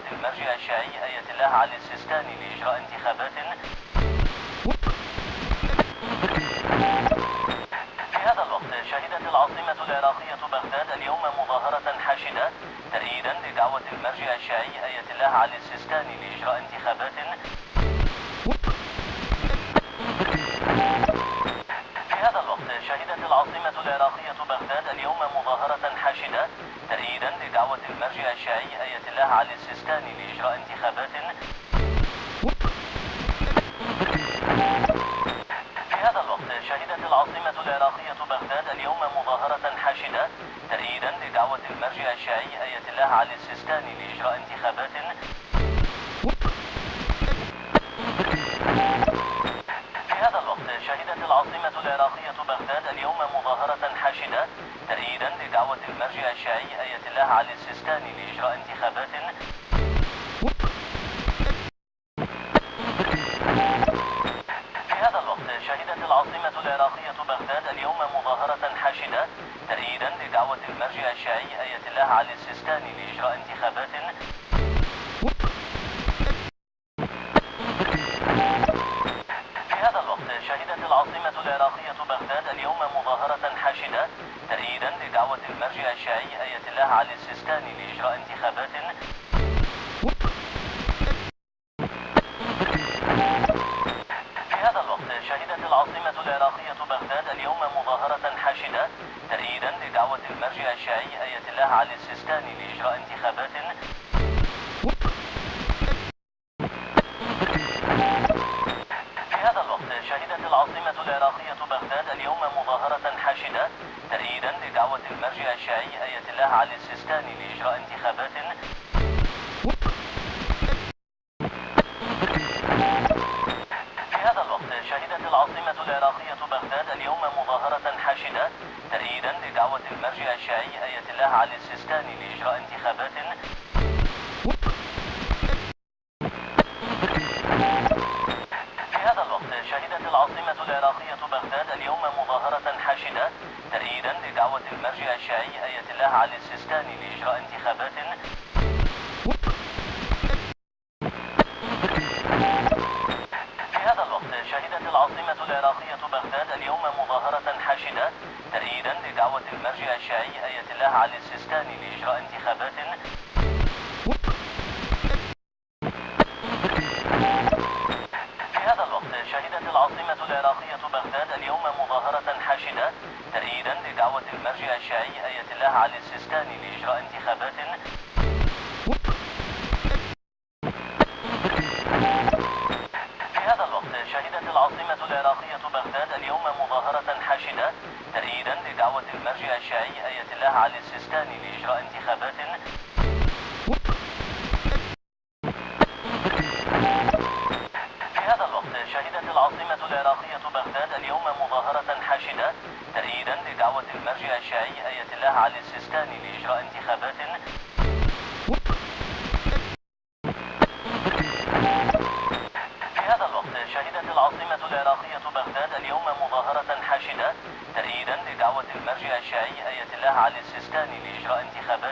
المرجع الشيعي آية الله علي السيستاني لإجراء انتخابات. في هذا الوقت شهدت العاصمة العراقية بغداد اليوم مظاهرة حاشدة تأييدا لدعوة المرجع الشيعي آية الله علي السيستاني لإجراء انتخابات. في هذا الوقت شهدت العاصمة العراقية بغداد اليوم مظاهرة حاشدة تأييدا لدعوة المرجع الشيعي آية الله علي السيستاني لإجراء انتخابات. في هذا الوقت شهدت العاصمة العراقية بغداد اليوم مظاهرة حاشدة تأييدا لدعوة المرجع الشيعي آية الله علي السيستاني لإجراء انتخابات. في هذا الوقت شهدت العاصمة العراقية بغداد اليوم مظاهرة حاشدة تأييدا لدعوة المرجع الشيعي آية الله علي السيستاني لإجراء انتخابات. في هذا الوقت شهدت العاصمة العراقية بغداد اليوم مظاهرة حاشدة تأييدا لدعوة المرجع الشيعي آية الله علي السيستاني لإجراء انتخابات. في هذا الوقت شهدت العاصمة العراقية بغداد اليوم مظاهرة حاشدة تأييدا لدعوة المرجع الشيعي آية الله علي السيستاني لإجراء انتخابات. في هذا الوقت شهدت العاصمة العراقية بغداد اليوم مظاهرة حاشدة تأييدا لدعوة المرجع الشيعي آية الله علي السيستاني لإجراء انتخابات. في هذا الوقت شهدت العاصمة العراقية بغداد اليوم مظاهرة حاشدة تأييدا لدعوة المرجع الشيعي آية الله علي السيستاني لإجراء انتخابات. في هذا الوقت شهدت العاصمة العراقية بغداد اليوم مظاهرة حاشدة تأييدا لدعوة المرجع الشيعي آية الله علي السيستاني لإجراء انتخابات. في هذا الوقت شهدت العاصمة العراقية بغداد اليوم مظاهرة حاشدة تأييدا لدعوة المرجع الشيعي آية الله علي السيستاني لإجراء انتخابات. في هذا الوقت شهدت العاصمة العراقية بغداد اليوم مظاهرة حاشدة تأييدا لدعوة المرجع الشيعي آية الله علي السيستاني لإجراء انتخابات. في هذا الوقت شهدت العاصمة العراقية بغداد اليوم مظاهرة حاشدة تأييدا لدعوة المرجع الشيعي آية الله علي السيستاني لإجراء انتخابات. في هذا الوقت شهدت العاصمة العراقية بغداد اليوم مظاهرة حاشدة تأييدا لدعوة المرجع الشيعي آية الله علي السيستاني لإجراء انتخابات. في هذا الوقت شهدت العاصمة العراقية بغداد اليوم مظاهرة حاشدة تأييدا لدعوة المرجع الشيعي آية الله علي السيستاني لإجراء انتخابات. في هذا الوقت شهدت العاصمة العراقية بغداد اليوم مظاهرة حاشدة تأييدا لدعوة المرجع الشيعي آية الله علي السيستاني لإجراء انتخابات.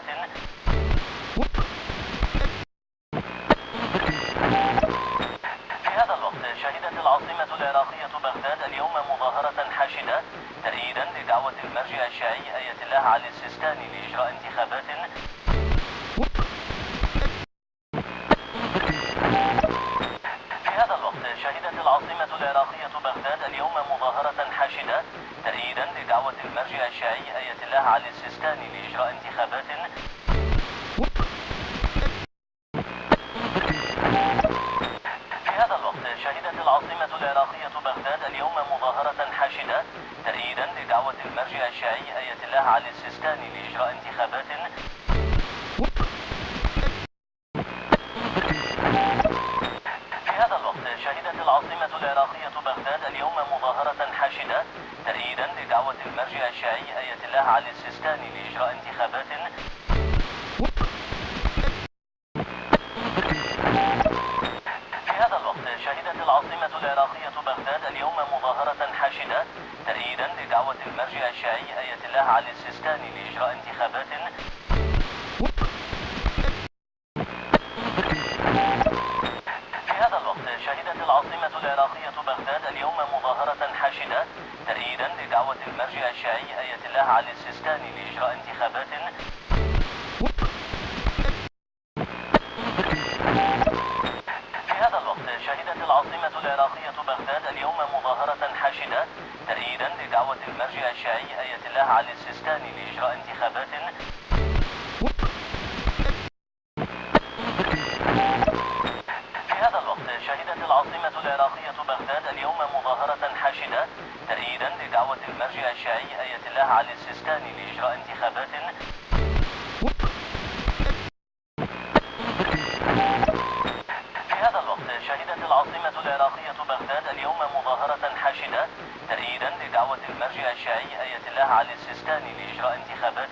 في هذا الوقت شهدت العاصمة العراقية بغداد اليوم مظاهرة حاشدة تأييدا لدعوة المرجع الشيعي آية الله علي السيستاني لإجراء انتخابات. في هذا الوقت شهدت العاصمة العراقية بغداد اليوم مظاهرة حاشدة تأييدا لدعوة المرجع الشيعي آية الله علي السيستاني لإجراء انتخابات. في هذا الوقت شهدت العاصمة العراقية بغداد اليوم مظاهرة حاشدة تأييدا لدعوة المرجع الشيعي آية الله علي السيستاني لإجراء انتخابات. في هذا الوقت شهدت العاصمة العراقية بغداد اليوم مظاهرة حاشدة تأييدا لدعوة المرجع الشيعي آية الله علي السيستاني لإجراء انتخابات. في هذا الوقت شهدت العاصمة العراقية بغداد اليوم مظاهرة حاشدة تأييدا لدعوة المرجع الشيعي آية الله علي السيستاني لإجراء انتخابات. العراقية بغداد اليوم مظاهرة حاشدة تأييدا لدعوة المرجع الشيعي آية الله علي السيستاني لإجراء انتخابات. في هذا الوقت شهدت العاصمة العراقية بغداد اليوم مظاهرة حاشدة تأييدا لدعوة المرجع الشيعي آية الله علي السيستاني لإجراء انتخابات. في هذا الوقت شهدت العاصمة العراقية بغداد اليوم مظاهرة حاشدة تأييدا لدعوة المرجع الشيعي آية الله علي السيستاني لإجراء انتخابات. في هذا الوقت شهدت العاصمة العراقية بغداد اليوم مظاهرة حاشدة تأييدا لدعوة المرجع الشيعي آية الله علي السيستاني لإجراء انتخابات.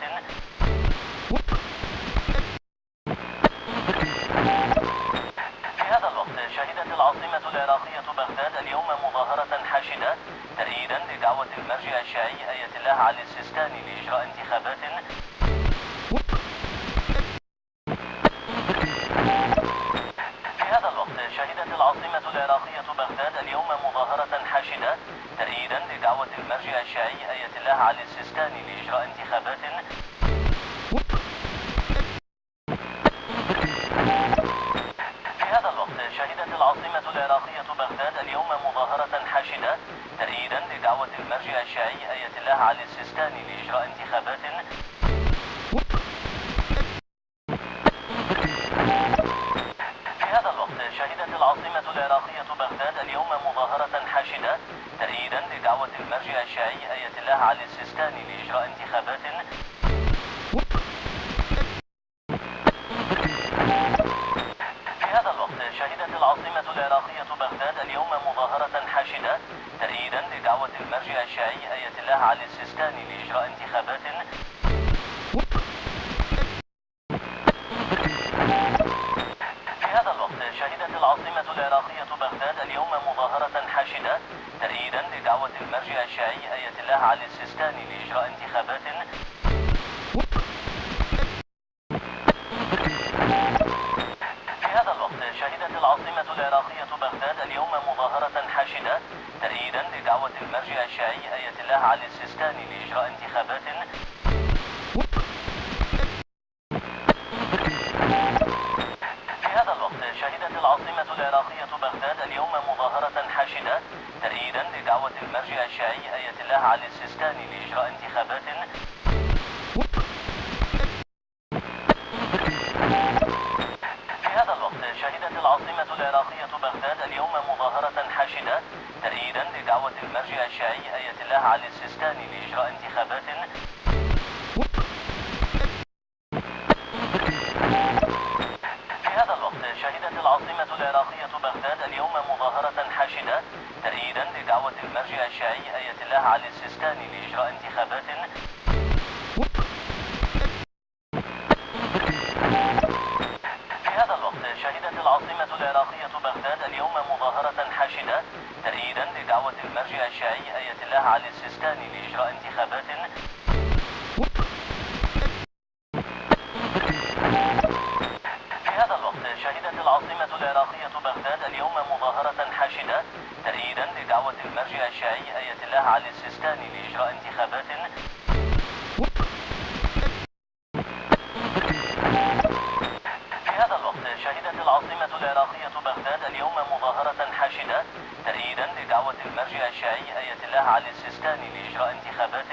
في هذا الوقت شهدت العاصمة العراقية بغداد اليوم مظاهرة حاشدة تأييدا لدعوة المرجع الشيعي آية الله علي السيستاني لإجراء انتخابات. في هذا الوقت شهدت العاصمة العراقية بغداد اليوم مظاهرة حاشدة تأييدا لدعوة المرجع الشيعي آية الله علي السيستاني لإجراء انتخابات. في هذا الوقت شهدت العاصمة العراقية بغداد اليوم مظاهرة حاشدة تأييدا لدعوة المرجع الشيعي آية الله علي السيستاني لإجراء انتخابات. في هذا الوقت شهدت العاصمة العراقية بغداد اليوم مظاهرة حاشدة تأييدا لدعوة المرجع الشيعي آية الله علي السيستاني لإجراء انتخابات. في هذا الوقت شهدت العاصمة العراقية بغداد اليوم مظاهرة حاشدة تأييدا لدعوة المرجع الشيعي آية الله علي السيستاني لإجراء انتخابات. في هذا الوقت شهدت العاصمة العراقية بغداد اليوم مظاهرة حاشدة تأييدا لدعوة المرجع الشيعي آية الله علي السيستاني لإجراء انتخابات. في هذا الوقت شهدت العاصمة العراقية بغداد اليوم مظاهرة حاشدة تأييدا لدعوة المرجع الشيعي آية الله علي السيستاني لإجراء انتخابات. في هذا الوقت شهدت العاصمة العراقية بغداد اليوم مظاهرة حاشدة تأييدا لدعوة المرجع الشيعي آية الله علي السيستاني لإجراء انتخابات. في هذا الوقت شهدت العاصمة العراقية بغداد اليوم مظاهرة حاشدة تأييدا لدعوة المرجع الشيعي آية الله علي السيستاني لإجراء انتخابات. في هذا الوقت شهدت العاصمة العراقية بغداد اليوم مظاهرة حاشدة تأييدا لدعوة المرجع الشيعي آية الله علي السيستاني لإجراء انتخابات. في هذا الوقت شهدت العاصمة العراقية بغداد اليوم مظاهرة حاشدة تأييدا لدعوة المرجع الشيعي آية الله علي السيستاني لإجراء انتخابات. في هذا الوقت شهدت العاصمة العراقية بغداد اليوم مظاهرة حاشدة تأييدا لدعوة المرجع الشيعي آية الله علي السيستاني لإجراء انتخابات. في هذا الوقت شهدت العاصمة العراقية بغداد اليوم مظاهرة حاشدة تأييدا لدعوة المرجع الشيعي آية الله علي السيستاني لإجراء انتخابات.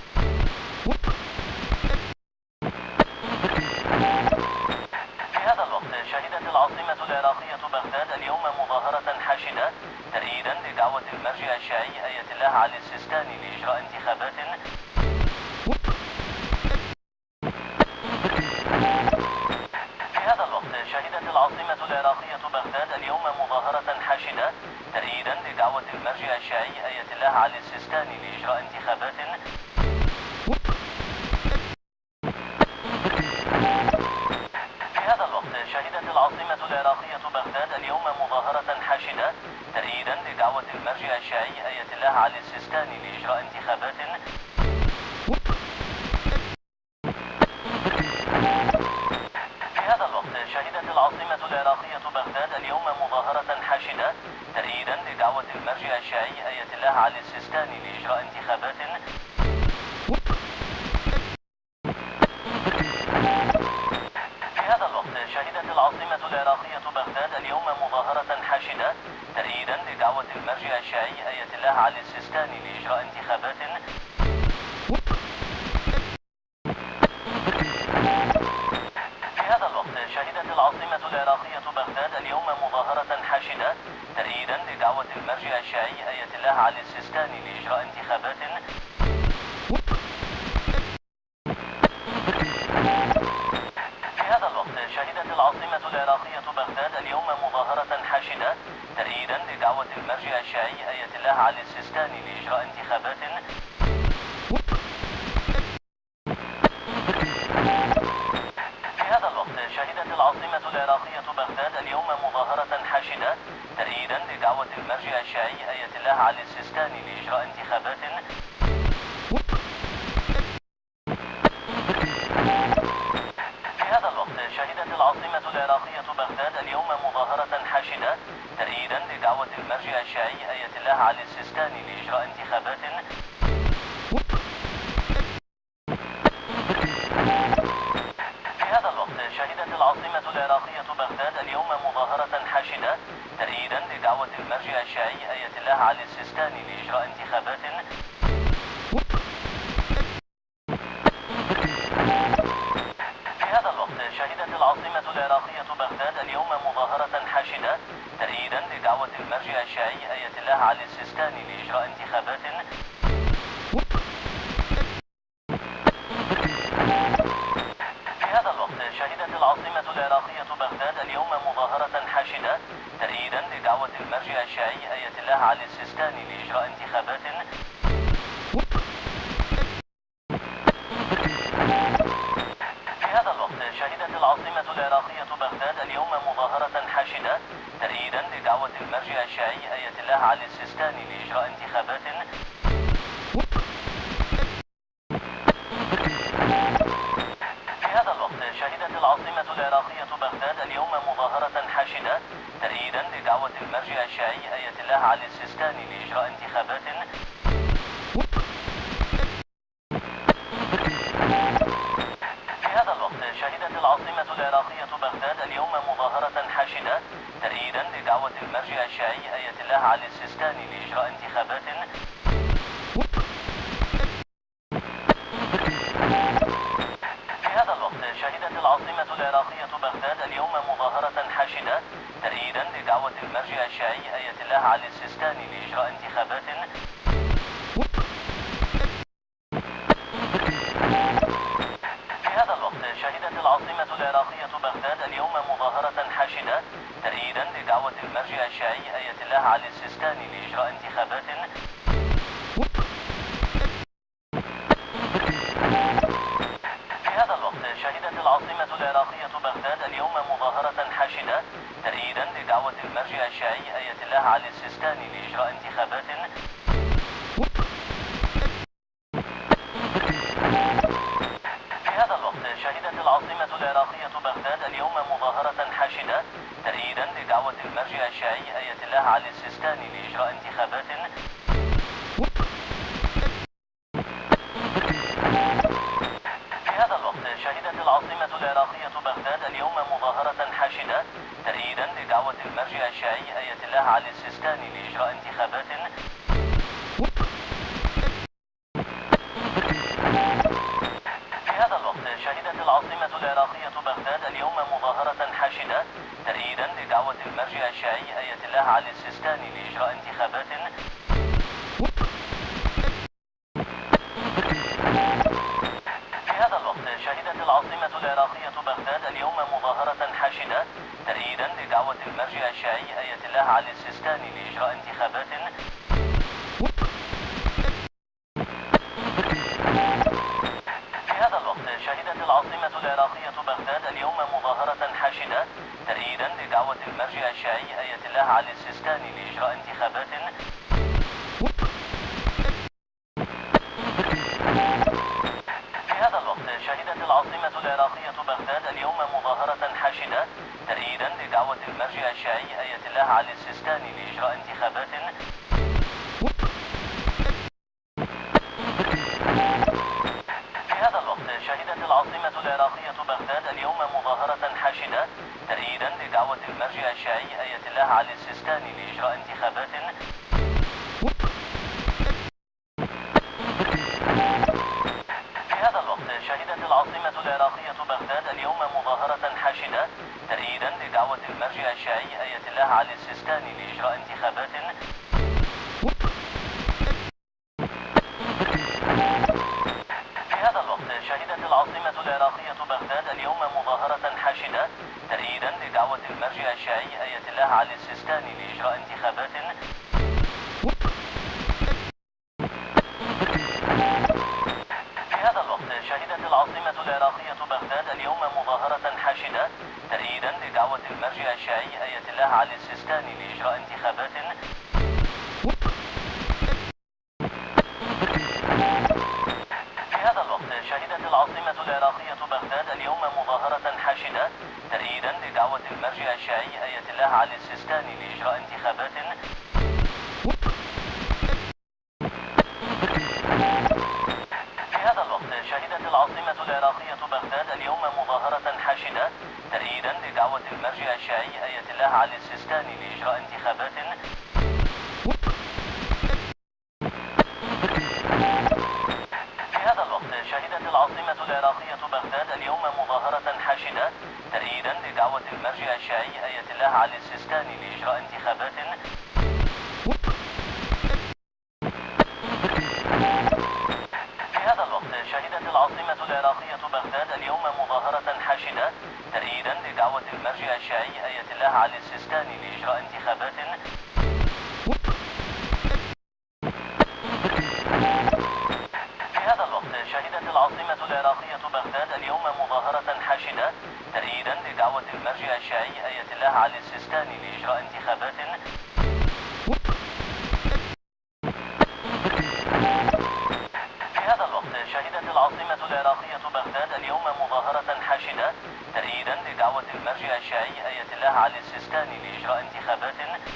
في هذا الوقت شهدت العاصمة العراقية بغداد اليوم مظاهرة حاشدة تأييدا لدعوة المرجع الشيعي آية الله علي السيستاني لإجراء انتخابات. في هذا الوقت شهدت العاصمة العراقية بغداد اليوم مظاهرة حاشدة تأييدا لدعوة المرجع الشيعي آية الله علي السيستاني لإجراء انتخابات. في هذا الوقت شهدت العاصمة العراقية بغداد اليوم مظاهرة حاشدة تأييدا لدعوة المرجع الشيعي آية الله علي السيستاني لإجراء انتخابات. في هذا الوقت شهدت العاصمة العراقية بغداد اليوم مظاهرة حاشدة تأييدا لدعوة علي السيستاني لإجراء انتخابات. في هذا الوقت شهدت العاصمة العراقية بغداد اليوم مظاهرة حاشدة تأييدا لدعوة المرجع الشيعي آية الله علي السيستاني لإجراء انتخابات. في هذا الوقت شهدت العاصمة العراقية بغداد اليوم مظاهرة حاشدة تأييدا لدعوة المرجع الشيعي آية الله علي السيستاني لإجراء انتخابات. في هذا الوقت شهدت العاصمة العراقية بغداد اليوم مظاهرة حاشدة تأييدا لدعوة المرجع الشيعي آية الله علي السيستاني لإجراء انتخابات. في هذا الوقت شهدت العاصمة العراقية بغداد اليوم مظاهرة حاشدة تأييدا لدعوة المرجع الشيعي آية الله علي السيستاني لإجراء انتخابات. في هذا الوقت شهدت العاصمة العراقية بغداد اليوم مظاهرة حاشدة تأييدا لدعوة المرجع الشيعي آية الله علي السيستاني لإجراء انتخابات. في هذا الوقت شهدت العاصمة العراقية بغداد اليوم مظاهرة حاشدة تأييدا لدعوة المرجع الشيعي آية الله علي السيستاني لإجراء انتخابات. في هذا الوقت شهدت العاصمة العراقية بغداد اليوم مظاهرة حاشدة تأييدا لدعوة المرجع الشيعي آية الله علي السيستاني لإجراء انتخابات. في هذا الوقت شهدت العاصمة العراقية بغداد اليوم مظاهرة حاشدة تأييدا لدعوة المرجع الشيعي آية الله علي السيستاني لإجراء انتخابات. في هذا الوقت شهدت العاصمة العراقية بغداد اليوم مظاهرة حاشدة تأييدا لدعوة المرجع الشيعي آية الله علي السيستاني لإجراء انتخابات. في هذا الوقت شهدت العاصمة العراقية بغداد اليوم مظاهرة حاشدة تأييدا لدعوة المرجع الشيعي آية الله علي السيستاني لإجراء انتخابات. في هذا الوقت شهدت العاصمة العراقية بغداد اليوم مظاهرة حاشدة تأييدا لدعوة المرجع الشيعي آية الله علي السيستاني لإجراء انتخابات. في هذا الوقت شهدت العاصمة العراقية بغداد اليوم مظاهرة حاشدة تأييدا لدعوة المرجع الشيعي آية الله علي السيستاني لإجراء انتخابات. في هذا الوقت شهدت العاصمة العراقية بغداد اليوم مظاهرة حاشدة تأييدا لدعوة المرجع الشيعي آية الله علي السيستاني لإجراء انتخابات. في هذا الوقت شهدت العاصمة العراقية بغداد اليوم مظاهرة حاشدة تأييدا لدعوة المرجع الشيعي آية الله علي السيستاني لإجراء انتخابات. في هذا الوقت شهدت العاصمة العراقية بغداد اليوم مظاهرة حاشدة تأييدا لدعوة المرجع الشيعي آية الله علي السيستاني لإجراء انتخابات. في هذا الوقت شهدت العاصمة العراقية بغداد اليوم مظاهرة حاشدة تأييدا لدعوة المرجع الشيعي آية الله علي السيستاني لإجراء انتخابات. في هذا الوقت شهدت العاصمة العراقية بغداد اليوم مظاهرة حاشدة تأييدا لدعوة المرجع الشيعي آية الله علي السيستاني لإجراء انتخابات. في هذا الوقت شهدت العاصمة العراقية بغداد اليوم مظاهرة حاشدة تأييدا لدعوة المرجع الشيعي آية الله علي السيستاني لإجراء انتخابات. في هذا الوقت شهدت العاصمة العراقية بغداد اليوم مظاهرة حاشدة تأييدا لدعوة المرجع الشيعي آية الله علي السيستاني لإجراء انتخابات. في هذا الوقت شهدت العاصمة العراقية بغداد اليوم مظاهرة حاشدة تأييدا لدعوة المرجع الشيعي آية الله علي السيستاني لإجراء انتخابات. المرجع الشيعي آية الله علي السيستاني لإجراء انتخابات. في هذا الوقت شهدت العاصمة العراقية بغداد اليوم مظاهرة حاشدة تأييدا لدعوة المرجع الشيعي آية الله علي السيستاني لإجراء انتخابات. في هذا الوقت شهدت العاصمة العراقية بغداد اليوم مظاهرة حاشدة تأييدا لدعوة المرجع الشيعي آية الله علي السيستاني لإجراء انتخابات. في هذا الوقت شهدت العاصمة العراقية بغداد اليوم مظاهرة حاشدة تأييدا لدعوة المرجع الشيعي آية الله علي السيستاني لإجراء انتخابات. في هذا الوقت شهدت العاصمة العراقية بغداد اليوم مظاهرة حاشدة تأييدا لدعوة المرجع الشيعي آية الله علي السيستاني لإجراء انتخابات. في هذا الوقت شهدت العاصمة العراقية بغداد اليوم مظاهرة حاشدة تأييدا لدعوة المرجع الشيعي آية الله علي السيستاني لإجراء انتخابات. في هذا الوقت شهدت العاصمة العراقية بغداد اليوم مظاهرة حاشدة تأييدا لدعوة المرجع الشيعي آية الله علي السيستاني لإجراء انتخابات. في هذا الوقت شهدت العاصمة العراقية بغداد اليوم مظاهرة حاشدة تأييدا لدعوة المرجع الشيعي آية الله علي السيستاني لإجراء انتخابات. في هذا الوقت شهدت العاصمة العراقية بغداد اليوم مظاهرة حاشدة تأييدا لدعوة المرجع الشيعي آية الله علي السيستاني لإجراء انتخابات. في هذا الوقت شهدت العاصمة العراقية بغداد اليوم مظاهرة حاشدة تأييدا لدعوة المرجع الشيعي آية الله علي السيستاني لإجراء انتخابات.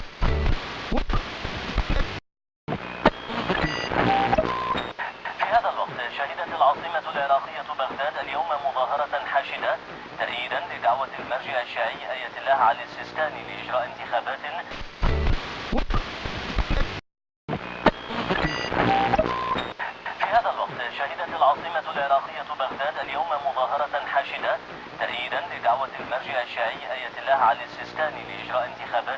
في هذا الوقت شهدت العاصمة العراقية بغداد اليوم مظاهرة حاشدة تأييدا لدعوة المرجع الشيعي آية الله علي السيستاني لإجراء انتخابات. في هذا الوقت شهدت العاصمة العراقية بغداد اليوم مظاهرة حاشدة تأييدا لدعوة المرجع الشيعي آية الله علي السيستاني لإجراء انتخابات.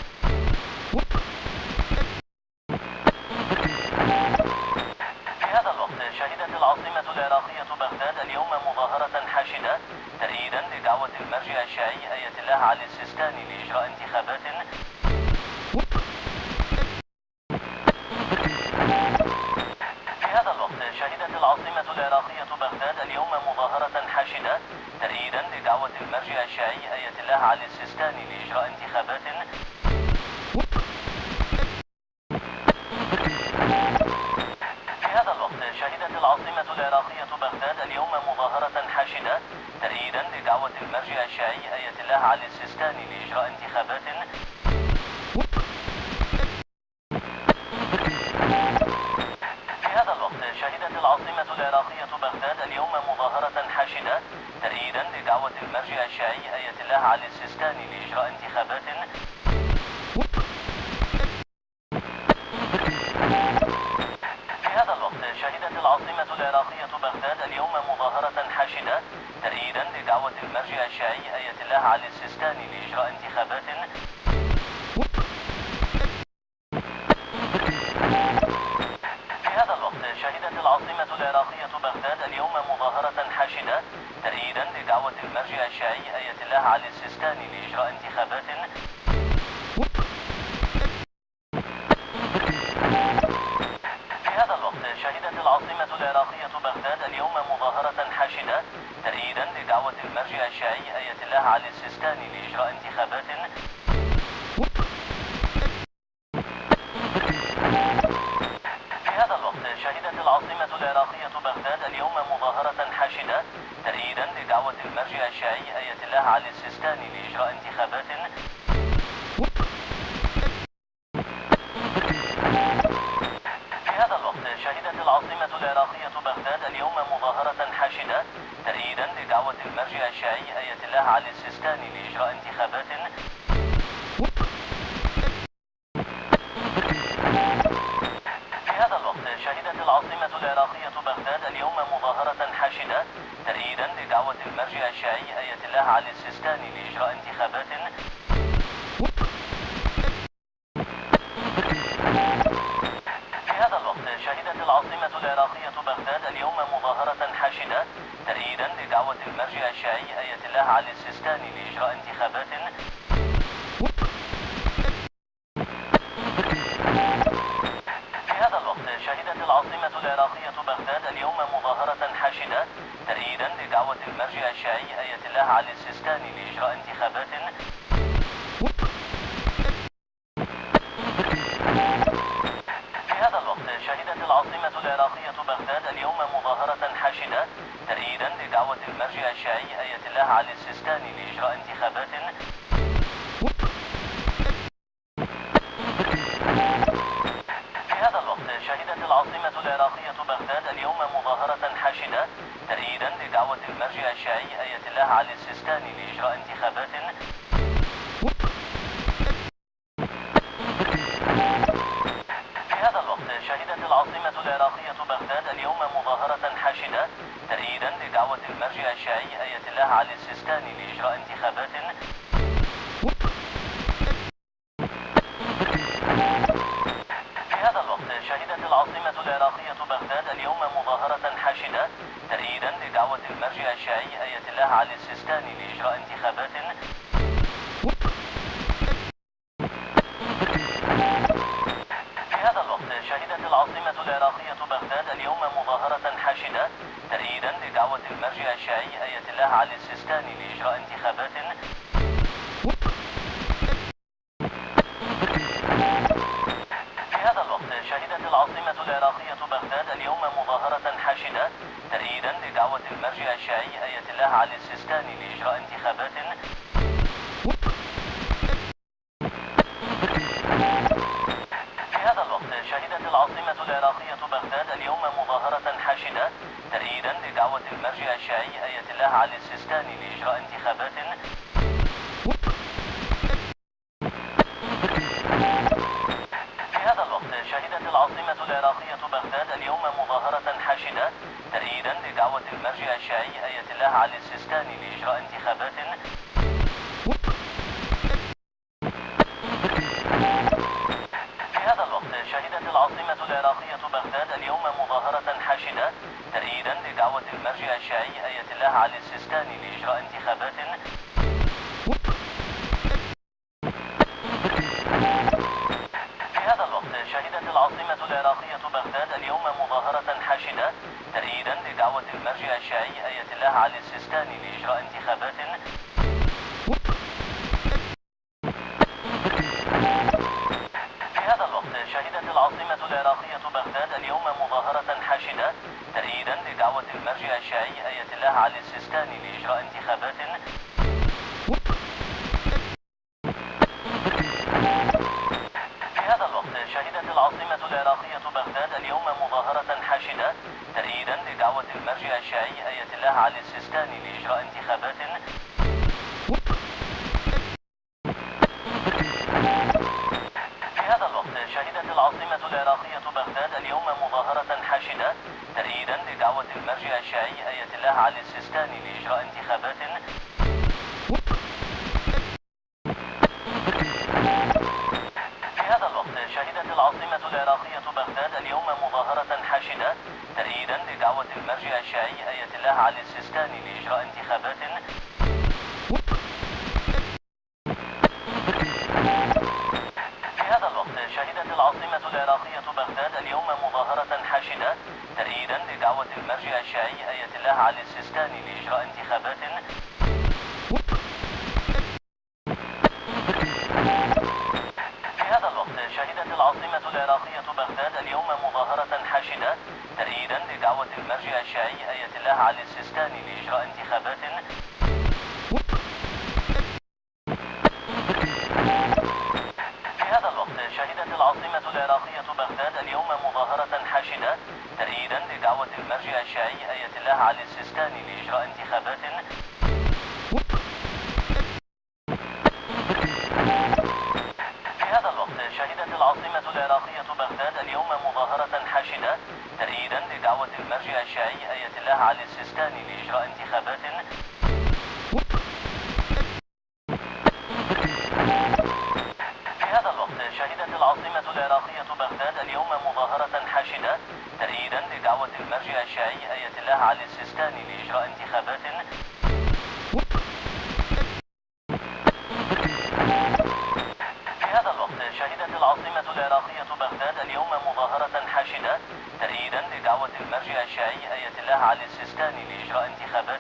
في هذا الوقت شهدت العاصمة العراقية بغداد اليوم مظاهرة حاشدة تأييدا لدعوة المرجع الشيعي آية الله علي السيستاني لإجراء انتخابات. في هذا الوقت شهدت العاصمة العراقية بغداد اليوم مظاهرة حاشدة تأييدا لدعوة المرجع الشيعي آية الله علي السيستاني لإجراء انتخابات. في هذا الوقت شهدت العاصمة العراقية بغداد اليوم مظاهرة حاشدة تأييدا لدعوة المرجع الشيعي آية الله علي السيستاني لإجراء انتخابات. في هذا الوقت شهدت العاصمة العراقية بغداد اليوم مظاهرة حاشدة تأييدا لدعوة المرجع الشيعي آية الله علي السيستاني لإجراء انتخابات. في هذا الوقت شهدت العاصمة العراقية بغداد اليوم مظاهرة حاشدة تأييدا لدعوة المرجع الشيعي آية الله علي السيستاني لإجراء انتخابات. في هذا الوقت شهدت العاصمة العراقية بغداد اليوم مظاهرة حاشدة تأييدا لدعوة المرجع الشيعي آية الله علي السيستاني لإجراء انتخابات. في هذا الوقت شهدت العاصمة العراقية بغداد اليوم مظاهرة حاشدة تأييدا لدعوة المرجع الشيعي آية الله علي السيستاني لإجراء انتخابات. المرجع الشيعي آية الله علي السيستاني لإجراء انتخابات. في هذا الوقت شهدت العاصمة العراقية بغداد اليوم مظاهرة حاشدة تأييدا لدعوة المرجع الشيعي آية الله علي السيستاني لإجراء انتخابات. في هذا الوقت شهدت العاصمة العراقية بغداد اليوم مظاهرة حاشدة تأييدا لدعوة المرجع الشيعي آية الله علي السيستاني لإجراء انتخابات. في هذا الوقت شهدت العاصمة العراقية بغداد اليوم مظاهرة حاشدة تأييدا لدعوة المرجع الشيعي آية الله علي السيستاني لإجراء انتخابات. في هذا الوقت شهدت العاصمة العراقية بغداد اليوم مظاهرة حاشدة تأييدا لدعوة المرجع الشيعي آية الله علي السيستاني لإجراء انتخابات. في هذا الوقت شهدت العاصمة العراقية بغداد اليوم مظاهرة حاشدة تأييدا لدعوة المرجع الشيعي آية الله علي السيستاني لإجراء انتخابات. في هذا الوقت شهدت العاصمة العراقية بغداد اليوم مظاهرة حاشدة تأييدا لدعوة المرجع الشيعي آية الله علي السيستاني لإجراء انتخابات. في هذا الوقت شهدت العاصمة العراقية بغداد اليوم مظاهرة حاشدة تأييدا لدعوة المرجع الشيعي آية الله علي السيستاني لإجراء انتخابات. في هذا الوقت شهدت العاصمة العراقية بغداد اليوم مظاهرة حاشدة تأييدا لدعوة المرجع الشيعي آية الله علي السيستاني لإجراء انتخابات. في هذا الوقت شهدت العاصمة العراقية بغداد اليوم مظاهرة حاشدة تأييدا لدعوة المرجع الشيعي آية الله علي السيستاني لإجراء انتخابات. في هذا الوقت شهدت العاصمة العراقية بغداد اليوم مظاهرة حاشدة تأييدا لدعوة المرجع الشيعي آية الله علي السيستاني لإجراء انتخابات. في هذا الوقت شهدت العاصمة العراقية بغداد اليوم مظاهرة حاشدة تأييدا لدعوة المرجع الشيعي آية الله علي السيستاني لإجراء انتخابات. في هذا الوقت شهدت العاصمة العراقية بغداد اليوم مظاهرة حاشدة تأييدا لدعوة المرجع الشيعي آية الله علي السيستاني لإجراء انتخابات. في هذا الوقت شهدت العاصمة العراقية بغداد اليوم مظاهرة حاشدة تأييدا لدعوة المرجع الشيعي آية الله علي السيستاني لإجراء انتخابات. في هذا الوقت شهدت العاصمة العراقية بغداد اليوم مظاهرة حاشدة تأييدا لدعوة المرجع الشيعي آية الله علي السيستاني لإجراء انتخابات. في هذا الوقت شهدت العاصمة العراقية بغداد اليوم مظاهرة حاشدة تأييدا لدعوة المرجع الشيعي آية الله علي السيستاني لإجراء انتخابات. في هذا الوقت شهدت العاصمة العراقية بغداد اليوم مظاهرة حاشدة تأييدا لدعوة المرجع الشيعي آية الله علي السيستاني لإجراء انتخابات. في هذا الوقت شهدت العاصمة العراقية بغداد اليوم مظاهرة حاشدة تأييدا لدعوة المرجع الشيعي آية الله علي السيستاني لإجراء انتخابات. في هذا الوقت شهدت العاصمة العراقية بغداد اليوم مظاهرة حاشدة تأييدا لدعوة المرجع الشيعي آية الله علي السيستاني لإجراء انتخابات.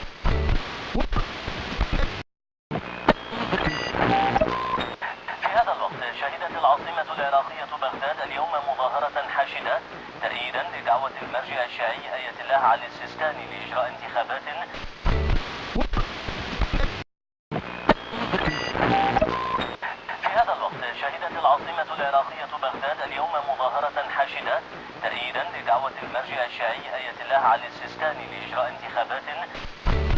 في هذا الوقت شهدت العاصمة العراقية بغداد اليوم مظاهرة حاشدة تأييدا لدعوة المرجع الشيعي آية الله علي السيستاني لإجراء انتخابات. في هذا الوقت شهدت العاصمة العراقية بغداد اليوم مظاهرة حاشدة تأييدا لدعوة المرجع الشيعي آية الله علي السيستاني لإجراء انتخابات.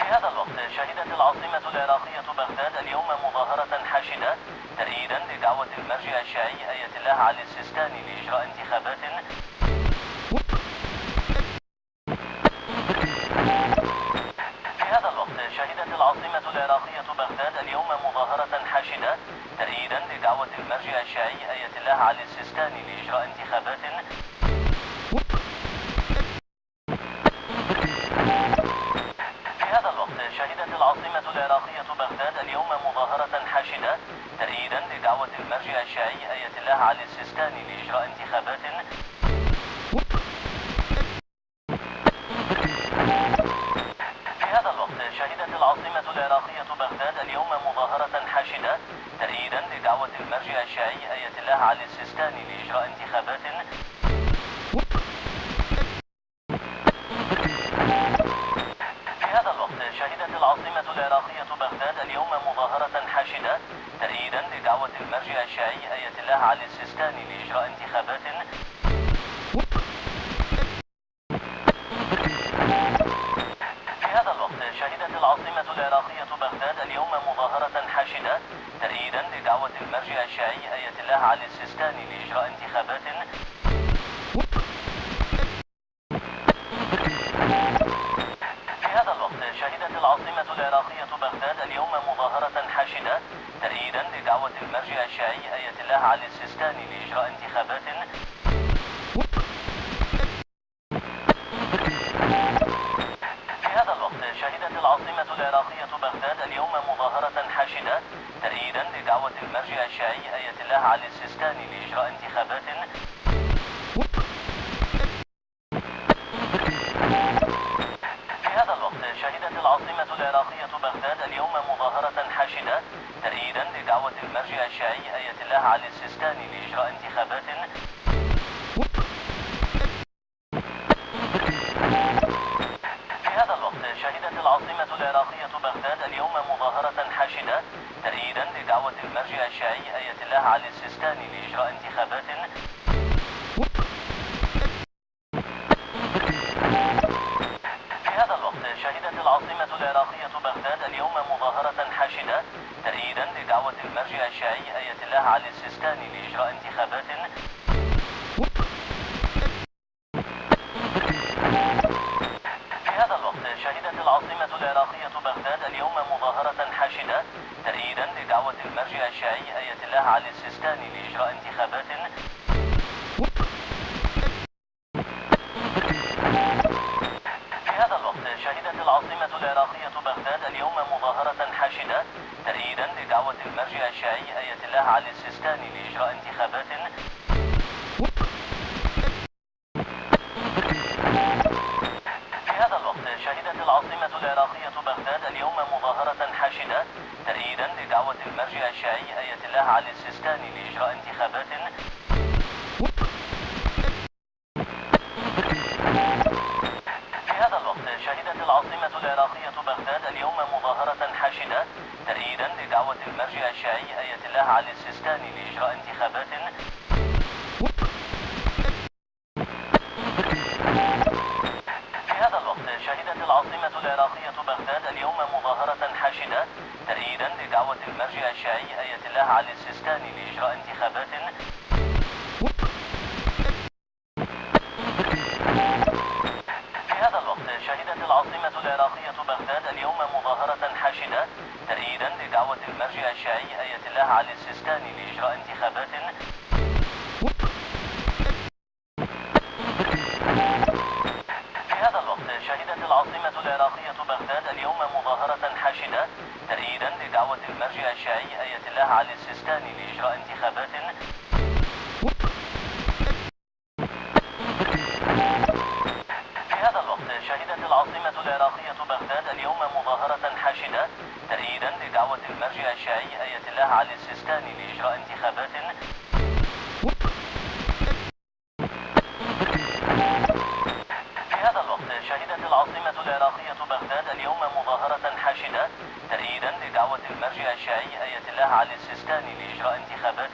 هذا الوقت شهدت العاصمة العراقية بغداد اليوم مظاهرة حاشدة تأييدا لدعوة المرجع الشيعي آية الله علي السيستاني لإجراء انتخابات. في هذا الوقت شهدت العاصمة العراقية بغداد اليوم مظاهرة حاشدة تأييدا لدعوة المرجع الشيعي آية الله علي السيستاني لإجراء انتخابات. شهدت العاصمة العراقية بغداد اليوم مظاهرة حاشدة تأييدا لدعوة المرجع الشيعي آية الله علي السيستاني لإجراء انتخابات. في هذا الوقت شهدت العاصمة العراقية بغداد اليوم مظاهرة حاشدة تأييدا لدعوة المرجع الشيعي آية الله علي السيستاني لإجراء انتخابات. شهدت العاصمة العراقية بغداد اليوم مظاهرة حاشدة تأييدا لدعوة المرجع الشيعي آية الله علي السيستاني لإجراء انتخابات. في هذا الوقت شهدت العاصمة العراقية بغداد اليوم مظاهرة حاشدة تأييدا لدعوة المرجع الشيعي آية الله علي السيستاني لإجراء انتخابات. شهدت العاصمة العراقية بغداد اليوم مظاهرة حاشدة تأييدا لدعوة المرجع الشيعي آية الله علي السيستاني لإجراء انتخابات. في هذا الوقت شهدت العاصمة العراقية بغداد اليوم مظاهرة حاشدة تأييدا لدعوة المرجع الشيعي آية الله علي السيستاني لإجراء انتخابات. شهدت العاصمة العراقية بغداد اليوم مظاهرة حاشدة تأييدا لدعوة المرجع الشيعي آية الله علي السيستاني لإجراء انتخابات. في هذا الوقت شهدت العاصمة العراقية بغداد اليوم مظاهرة حاشدة تأييدا لدعوة المرجع الشيعي آية الله علي السيستاني لإجراء انتخابات. شهدت العاصمة العراقية بغداد اليوم مظاهرة حاشدة تأييدا لدعوة المرجع الشيعي آية الله علي السيستاني لإجراء انتخابات. في هذا الوقت شهدت العاصمة العراقية بغداد اليوم مظاهرة حاشدة تأييدا لدعوة المرجع الشيعي آية الله علي السيستاني لإجراء انتخابات. شهدت العاصمة العراقية بغداد اليوم مظاهرة حاشدة تأييدا لدعوة المرجع الشيعي آية الله علي السيستاني لإجراء انتخابات. في هذا الوقت شهدت العاصمة العراقية بغداد اليوم مظاهرة حاشدة تأييدا لدعوة المرجع الشيعي آية الله علي السيستاني لإجراء انتخابات. شهدت العاصمة العراقية بغداد اليوم مظاهرة حاشدة تأييدا لدعوة المرجع الشيعي آية الله علي السيستاني لإجراء انتخابات. في هذا الوقت شهدت العاصمة العراقية بغداد اليوم مظاهرة حاشدة تأييدا لدعوة المرجع الشيعي آية الله علي السيستاني لإجراء انتخابات. شهدت العاصمة العراقية بغداد اليوم مظاهرة حاشدة تأييدا لدعوة المرجع الشيعي آية الله علي السيستاني لإجراء انتخابات. في هذا الوقت شهدت العاصمة العراقية بغداد اليوم مظاهرة حاشدة تأييدا لدعوة المرجع الشيعي آية الله علي السيستاني لإجراء انتخابات. شهدت العاصمة العراقية بغداد اليوم مظاهرة حاشدة تأييدا لدعوة المرجع الشيعي آية الله علي السيستاني لإجراء انتخابات. في هذا الوقت شهدت العاصمة العراقية بغداد اليوم مظاهرة حاشدة تأييدا لدعوة المرجع الشيعي آية الله علي السيستاني لإجراء انتخابات.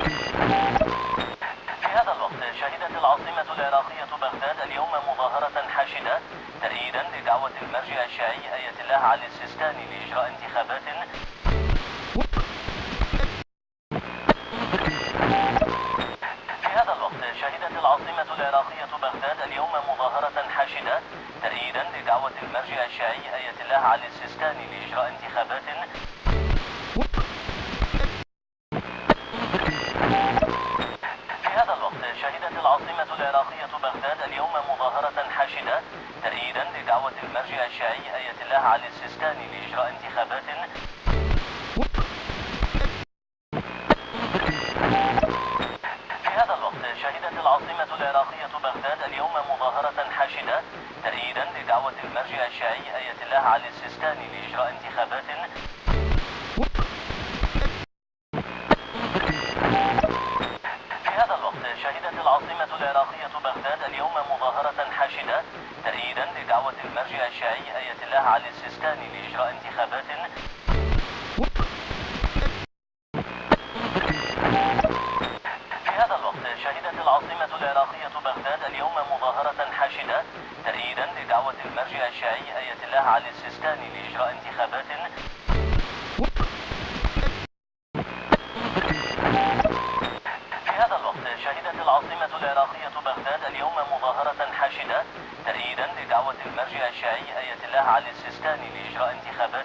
شهدت العاصمة العراقية بغداد اليوم مظاهرة الشيعي آية الله علي السيستاني لإجراء انتخابات. في هذا الوقت شهدت العاصمة العراقية بغداد اليوم مظاهرة حاشدة تأييدا لدعوة المرجع الشيعي آية الله علي السيستاني لإجراء انتخابات. في هذا الوقت شهدت العاصمة العراقية بغداد اليوم مظاهرة حاشدة تأييدا لدعوة المرجع الشيعي آية الله علي السيستاني لإجراء انتخابات. في هذا الوقت شهدت العاصمة العراقية بغداد اليوم مظاهرة حاشدة تأييدا لدعوة المرجع الشيعي آية الله علي السيستاني لإجراء انتخابات. في هذا الوقت شهدت العاصمة العراقية بغداد اليوم مظاهرة حاشدة تأييدا لدعوة المرجع الشيعي آية الله علي السيستاني لإجراء انتخابات. في هذا الوقت شهدت العاصمة العراقية بغداد اليوم مظاهرة حاشدة تأييدا لدعوة المرجع الشيعي آية الله علي السيستاني لإجراء انتخابات. في هذا الوقت شهدت العاصمة العراقية بغداد اليوم مظاهرة حاشدة تأييدا لدعوة المرجع الشيعي آية الله علي السيستاني لإجراء انتخابات.